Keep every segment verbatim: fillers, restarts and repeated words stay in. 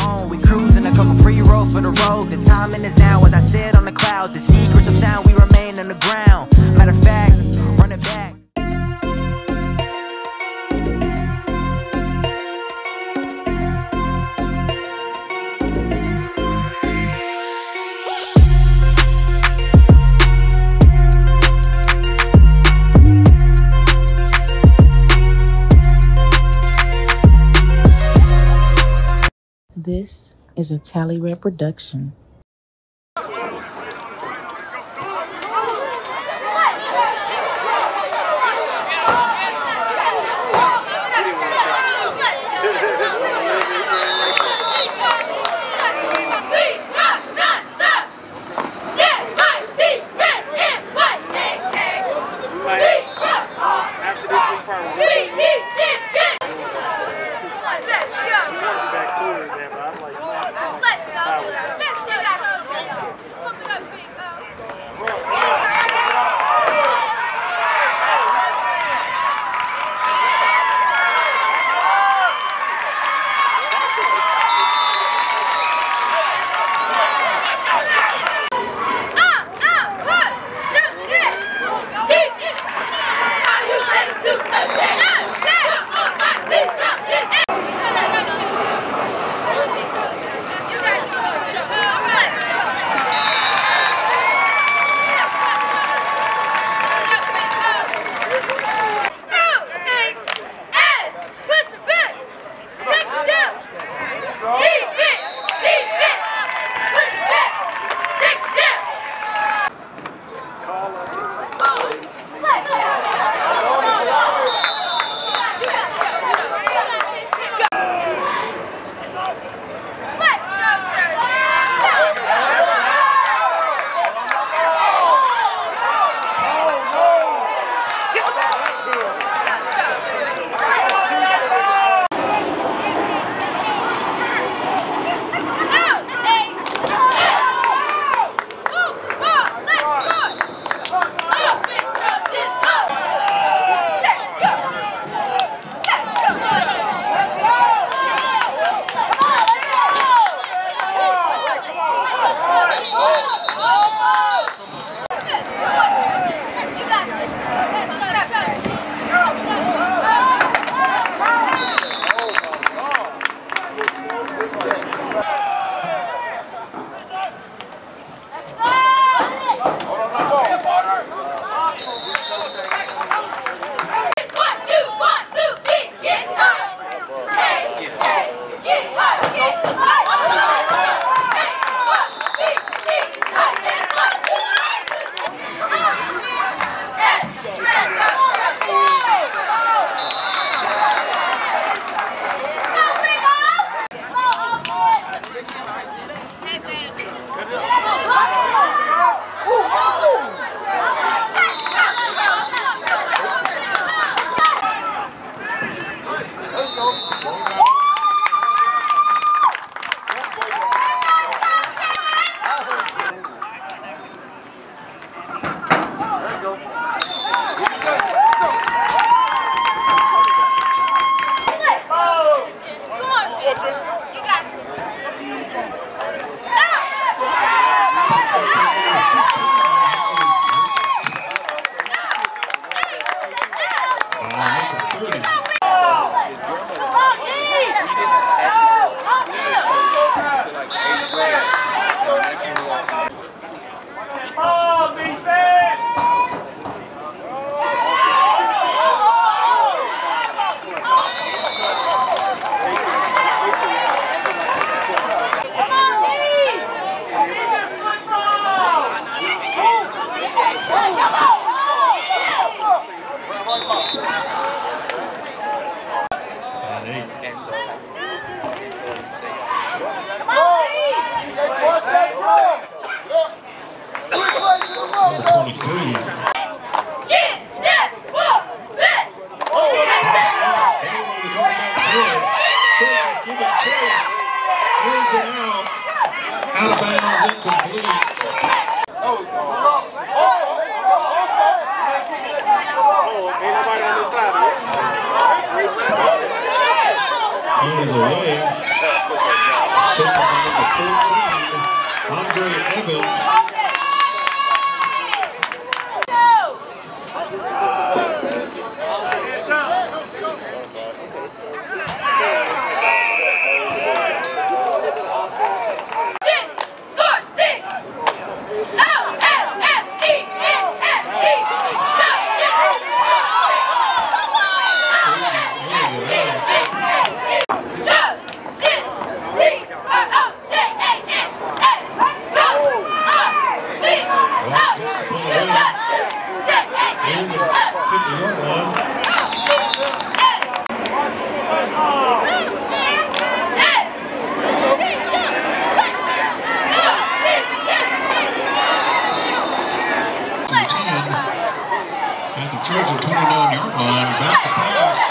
phone. We cruising a couple pre-roll for the road. The timing is now, as I said on the cloud. The secrets of sound, we remain on the ground. Matter of fact, run it back. This is a Tallyrap production. Out of bounds, incomplete. He is away. Take fourteen, Andre Evans. At the Georgia twenty-nine yard line, back to pass.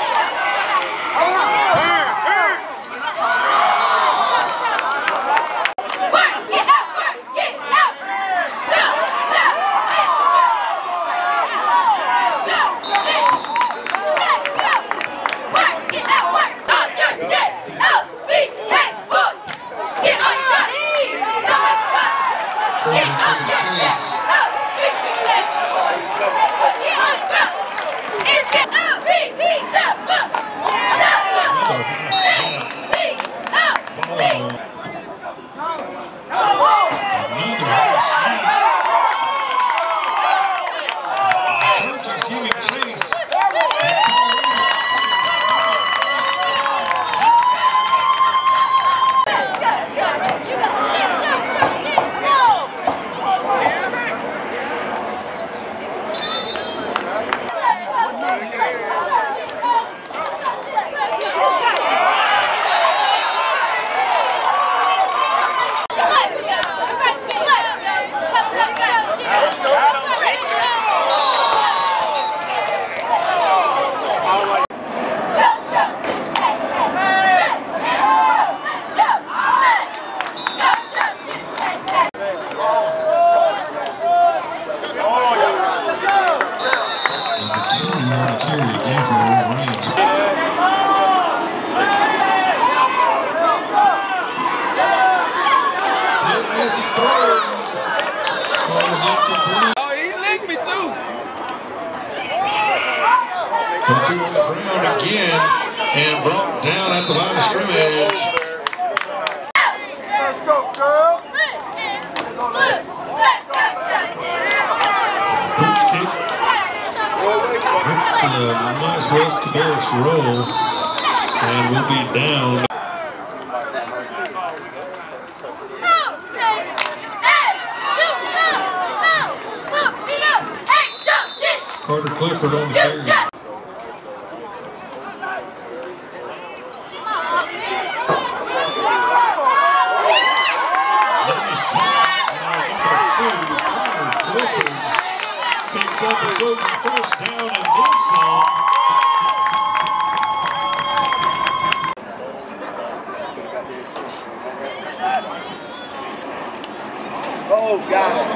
The two on the ground again and brought down at the line of scrimmage. Let's go, girl. Punch kick. It's a nice West Cabarrus roll and we'll be down. Carter Clifford on the carry. Picks up the Trojan first down and then some. Oh, God.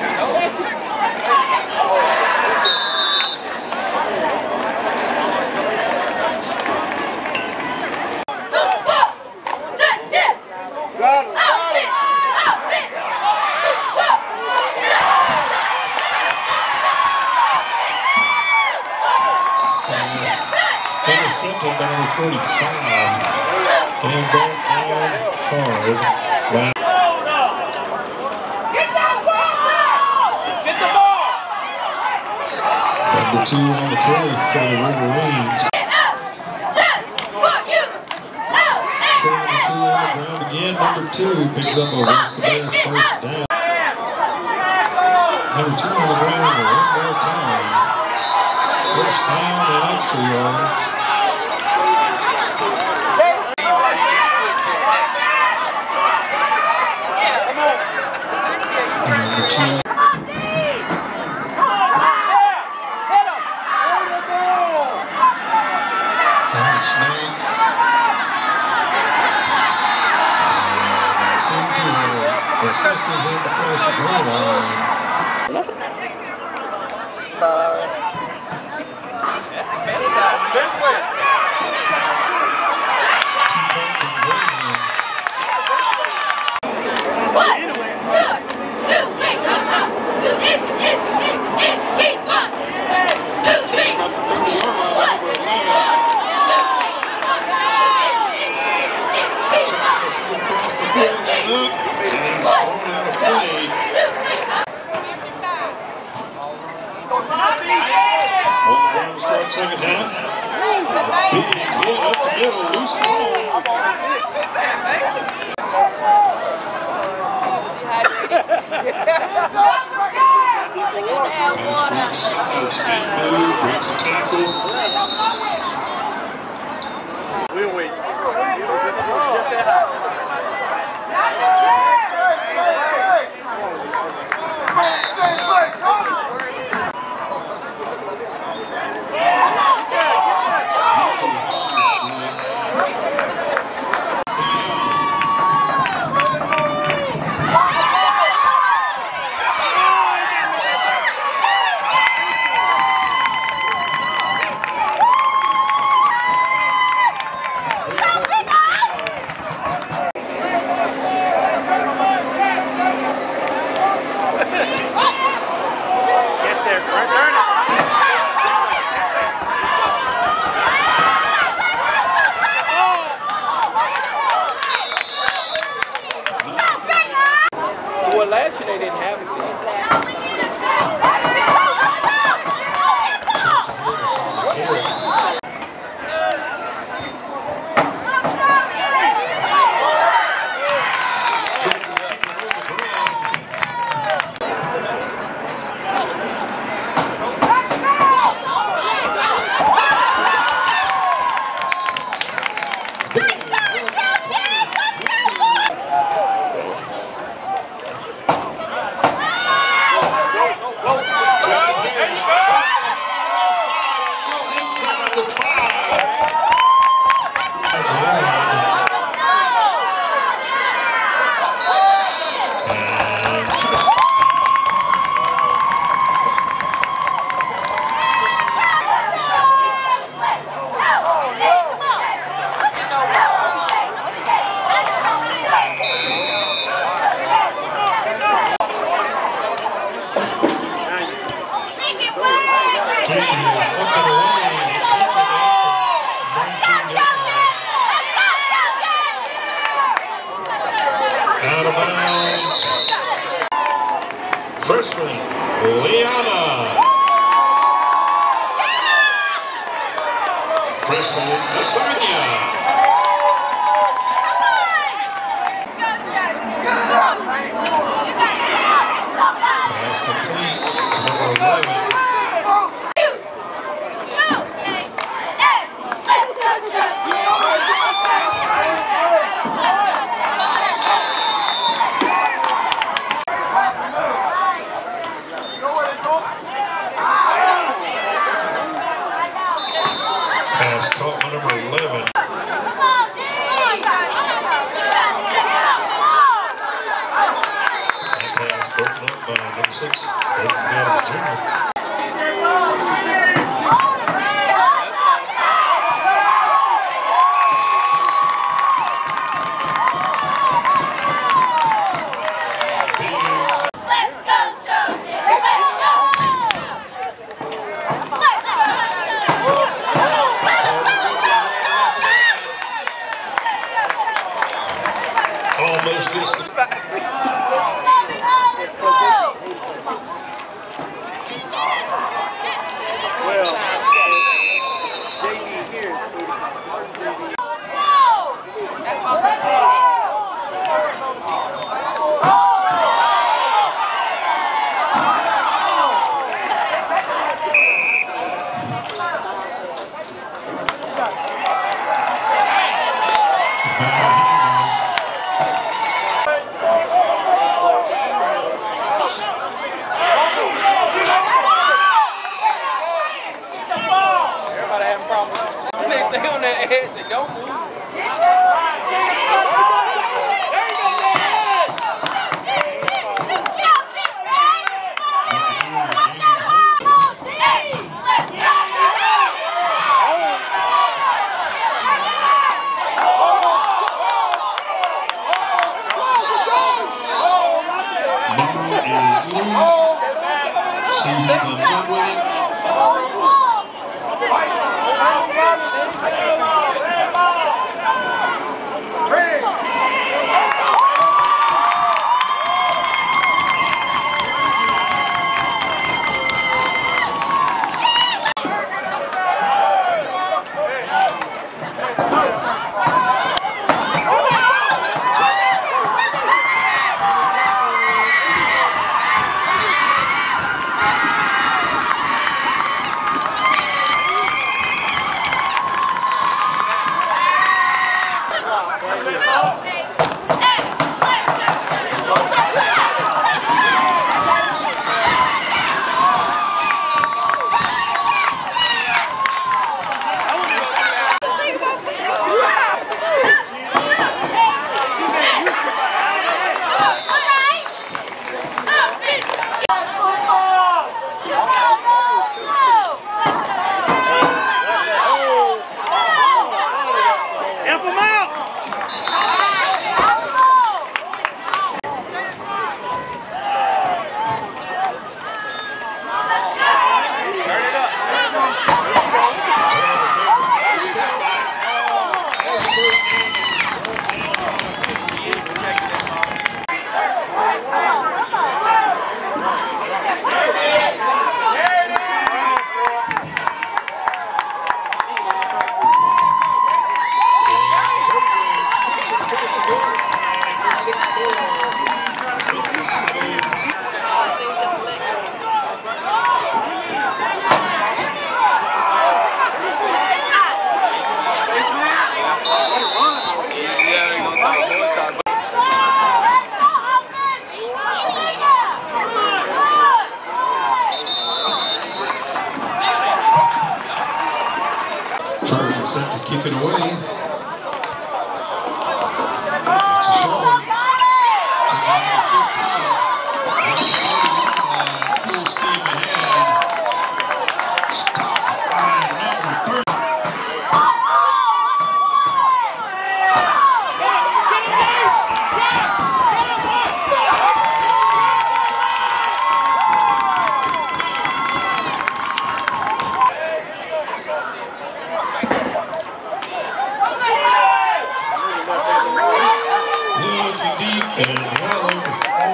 Intercepted by number forty-five. And ball called hard. Wow. Get that ball! Get the ball! Number two on the carry for the Wolverines. seventy-two on the ground again. Number two picks up a West Cabarrus first down. Number two on the ground one more time. First down and extra yards. Number two. And snake. And seemed to have assisted hit the first goal line. This way. Second half. Big hit up the middle, loose ball. Speed move, breaks a tackle. We'll wait. Last year they didn't have a team. Out of bounds. Freshman, Liana. Freshman, Asanya. Pass complete to number eleven. Pass caught by number eleven. That pass broken up by number six, David Adams Junior Almost gets the Well, J D here is everybody having problems. They stay on that edge, they don't move. See who comes up with it. Chargers set to kick it away. It's a short one. To number fifteen. Full steam ahead. Stop by number thirty. Looking deep and well over.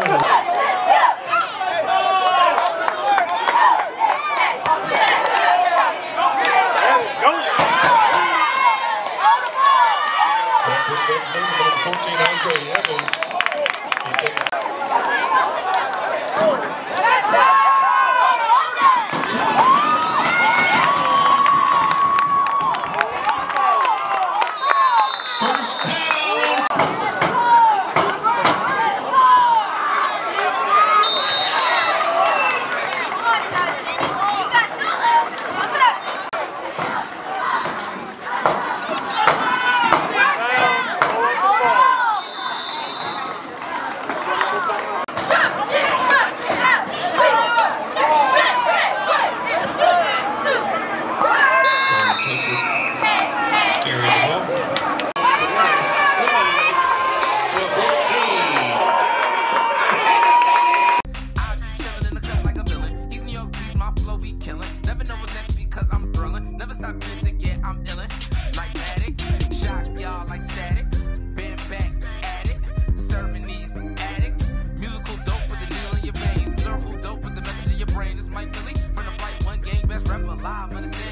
Number fourteen, Andre Evans. First down. Carry the ball. Live, understand?